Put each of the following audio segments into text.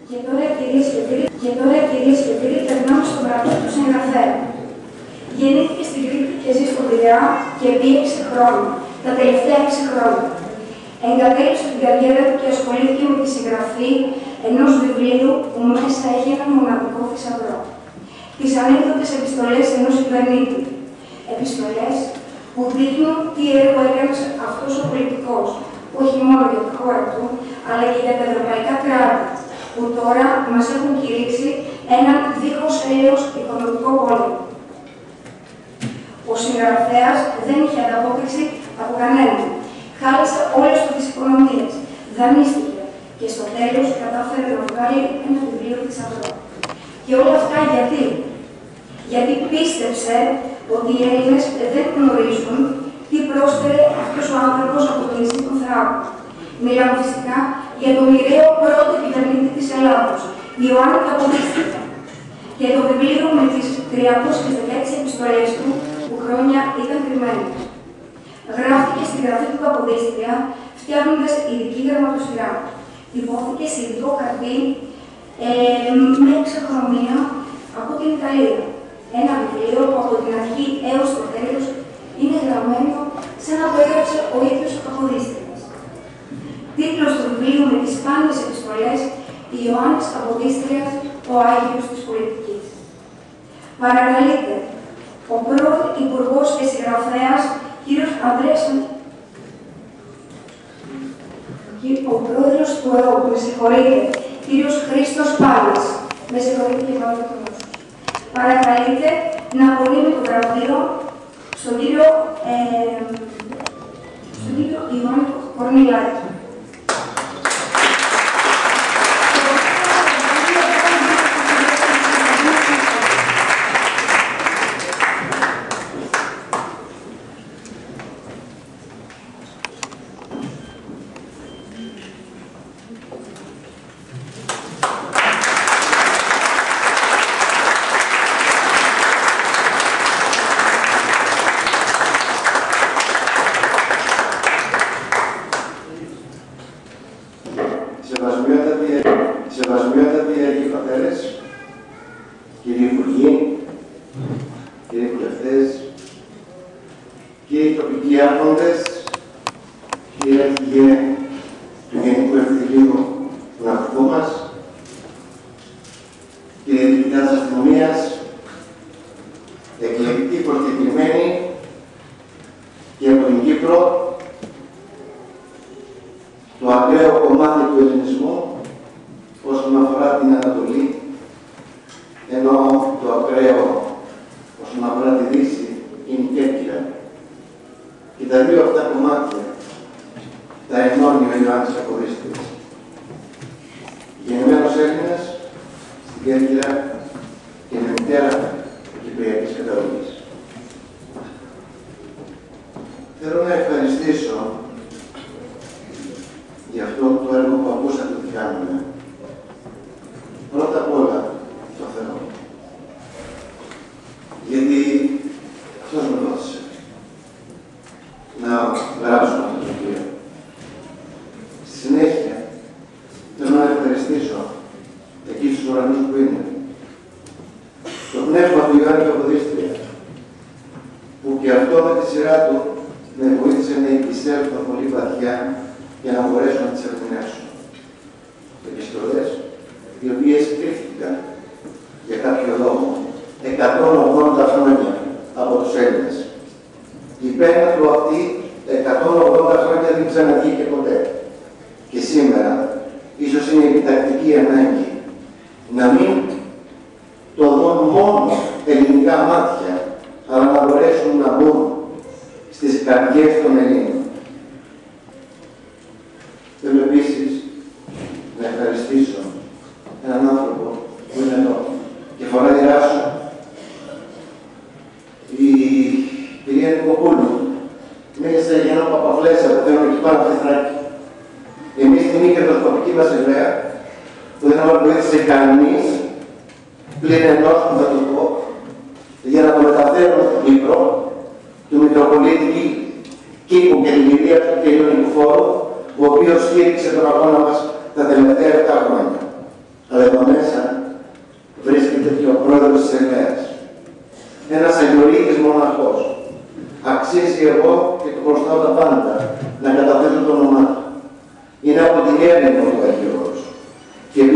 Και τώρα, κυρίες και κύριοι, περνάμε στον γραφείο του συγγραφέα. Γεννήθηκε στην Κρήτη και ζει στον Πειραιά και επί 6 χρόνια, τα τελευταία 6 χρόνια. Εγκατέλειψε την καριέρα του και ασχολήθηκε με τη συγγραφή ενός βιβλίου που μέσα έχει έναν μοναδικό θησαυρό. Τις ανέκδοτες επιστολές ενός κυβερνήτη. Επιστολές που δείχνουν τι έργο έκανε αυτός ο πολιτικός, όχι μόνο για τη χώρα του, αλλά και για τα ευρωπαϊκά κράτη, που τώρα μας έχουν κηρύξει έναν δίχως έλεος οικονομικό πόλεμο. Ο συγγραφέας δεν είχε ανταπόκριση από κανέναν. Χάλασε όλες του τις οικονομίες, δανείστηκε και στο τέλος κατάφερε να βγάλει ένα βιβλίο θησαυρό. Και όλα αυτά γιατί? Γιατί πίστεψε ότι οι Έλληνες δεν γνωρίζουν τι πρόσφερε αυτός ο άνθρωπος από το νησί του Θράκου. Μιλάμε φυσικά για τον μοιραίο πρώτο κυβερνήτη της Ελλάδος, Ιωάννη Καποδίστρια. Και το βιβλίο με τις 316 επιστολές του που χρόνια ήταν κρυμμένες. Γράφτηκε στην γραφή του Καποδίστρια, φτιάχνοντας ειδική γραμματοσυρά. Τυπώθηκε σε ειδικό χαρτί με εξαχρωμία από την Ιταλία. Ένα βιβλίο που από την αρχή έως το τέλος είναι γραμμένο σαν να το έγραψε ο ίδιος ο Καποδίστριας. Τίτλος του βιβλίου με τις σπάνιες επιστολές Ιωάννης Καποδίστριας, ο Άγιος της Πολιτικής. Παρακαλείται ο πρώην Υπουργός και Συγγραφέας κύριος Ανδρέας, ο πρόεδρος του ΕΟΚ, με συγχωρείτε, κύριος Χρήστος Πάλης, με συγχωρείτε και πάλι το νόμο. Παρακαλείται να απονείμει το βραβείο στον κύριο Ιωάννη Κορνηλάκη. Σεβασμιότατοι Αγίοι Πατέρες, κύριοι Υπουργοί, κύριοι Βουλευτές, κύριοι τοπικοί άρχοντες, κύριε Αρχηγέ του Γενικού Ευθυντηρίου του Ναυτικού μας, κύριε Διοικητά της Αστυνομίας, εκλεκτοί προσκεκλημένοι και από την Κύπρο, το ακραίο κομμάτι του ελληνισμού όσον αφορά την Ανατολή, ενώ το ακραίο όσον αφορά τη Δύση είναι η Κέρκυρα. Και τα δύο αυτά κομμάτια τα ενώνει ο Ιωάννης Καποδίστριας. Γεννημένος Έλληνας στην Κέρκυρα και με μητέρα κυπριακής καταγωγής. Θέλω να ευχαριστήσω για αυτό το έργο που ακούσατε ότι κάνουμε. Πρώτα απ' όλα, το Θεό. Γιατί αυτός με δώσε να γράψω αυτό το βιβλίο. Στη συνέχεια, θέλω να ευχαριστήσω εκεί στους ουρανούς που είναι. Το πνεύμα του Ιωάννη Καποδίστρια, που και αυτό με τη σειρά του με βοήθησε να επισέλθω πολύ βαθιά για να μπορέσω να τις ερμηνεύσω. Επιστολές, οι οποίες κρύφτηκαν για κάποιο λόγο 180 χρόνια από τους Έλληνες. Η πένα του αυτή 180 χρόνια δεν ξαναβγήκε ποτέ. Και σήμερα, ίσως είναι επιτακτική ανάγκη να μην το δουν μόνο ελληνικά μάτια, αλλά να μπορέσουν να μπουν στις καρδιές των Ελλήνων. Θέλω επίσης να ευχαριστήσω έναν άνθρωπο που είναι εδώ και φοράει ράσο, η κυρία Νικοπούλου. Μίλησε για ένα παπαφλέσσα που θέλουν εκεί πάνω από τη Θράκη. Εμείς την κερδοσκοπική μας ιδέα που δεν μας βοήθησε κανείς πλην ενός που θα το πω για να το μεταφέρουμε στον Κύπρο του Μητροπολίτη Κύπου και την κυρία του κ. Νικηφόρου, ο οποίος στήριξε τον αγώνα μας τα τελευταία 7 χρόνια. Αλλά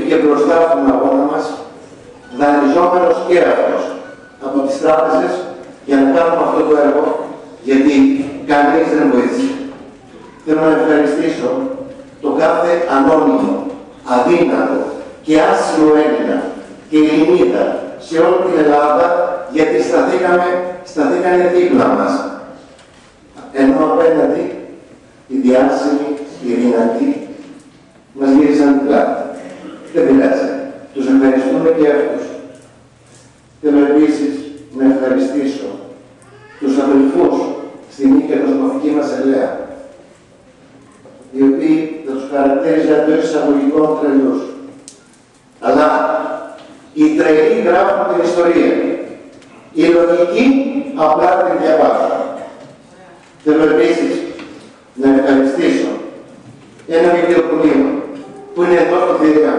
μπήκε μπροστά στον αγώνα μας, δανειζόμενος και αυτός από τις τράπεζες για να κάνουμε αυτό το έργο, γιατί κανείς δεν βοήθησε. Θέλω να ευχαριστήσω το κάθε ανώνυμο, αδύνατο και άσχημο Έλληνα και Ελληνίδα σε όλη την Ελλάδα, γιατί σταθήκανε δίπλα μας. Ενώ απέναντι οι διάσημοι, οι δυνατοί, μας γύρισαν την πλάτη. Δεν πειράζει. Τους ευχαριστούμε και αυτούς. Θέλω επίσης να ευχαριστήσω τους αδελφούς στην οικονομική μας ελαία, οι οποίοι θα τους χαρακτήριζαν εντός εισαγωγικών τρελούς. Αλλά οι τρελοί γράφουν την ιστορία. Οι λογικοί απλά την διαβάζουν. Θέλω επίσης να ευχαριστήσω ένα βιβλιοπωλείο που είναι εδώ στο Θηρία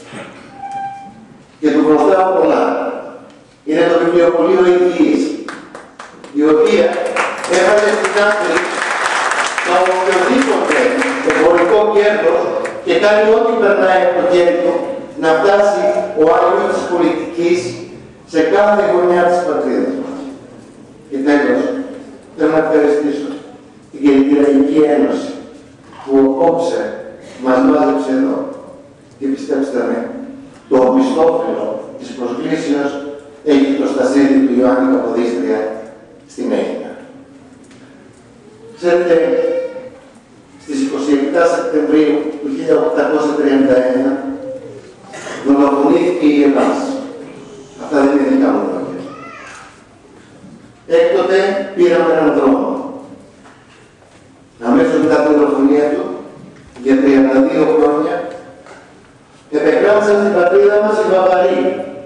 και του χρωστάω πολλά. Είναι το βιβλιοπωλείο Υγιής, η οποία έβαλε στην άκρη το οποιοδήποτε εμπορικό κέρδος και κάνει ό,τι περνάει από το χέρι του να φτάσει ο άλλος της πολιτικής σε κάθε γωνιά της πατρίδας μας. Και τέλος, θέλω να ευχαριστήσω την Κερκυραϊκή Ένωση που απόψε μας μάζεψε εδώ. Και πιστέψτε με, το οπισθόφυλλο της προσκλήσεως έχει το στασίδι του Ιωάννη Καποδίστρια στην Αίγυπτο. Ξέρετε, στις 27 Σεπτεμβρίου του 1831 δολοφονήθηκε η Ελλάδα. Αυτά δεν είναι δικά μου λόγια. Έκτοτε πήραμε έναν δρόμο. Αμέσως μετά την δολοφονία του, για 32 χρόνια, επεκράτησαν στην πατρίδα μας οι Βαβαροί.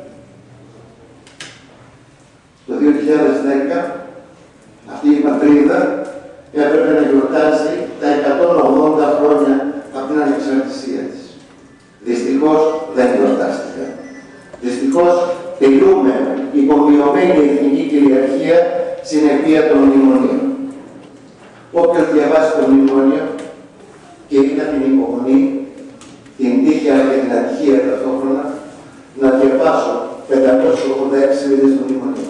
Το 2010, αυτή η πατρίδα έπρεπε να γιορτάσει τα 180 χρόνια από την ανεξαρτησία της. Δυστυχώς δεν γιορτάστηκε. Δυστυχώς τελούμε υπομειωμένη εθνική κυριαρχία συνεπία των μνημονίων. Όποιος διαβάσει το μνημόνιο και είχα την υπομονή, την τύχη αλλά και την ατυχία ταυτόχρονα, να διαβάσω 586 σελίδες του μνημονίου.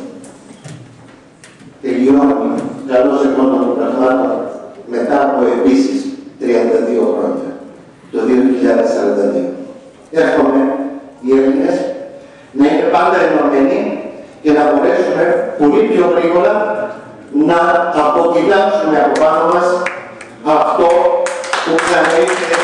Τελειώνει καλώς εκδόντων των πραγμάτων μετά από επίσης 32 χρόνια, το 2042. Εύχομαι οι Έλληνες να είναι πάντα ενωμένοι και να μπορέσουμε πολύ πιο γρήγορα να αποτιλάξουμε από πάνω μας αυτό που ξαναήρθε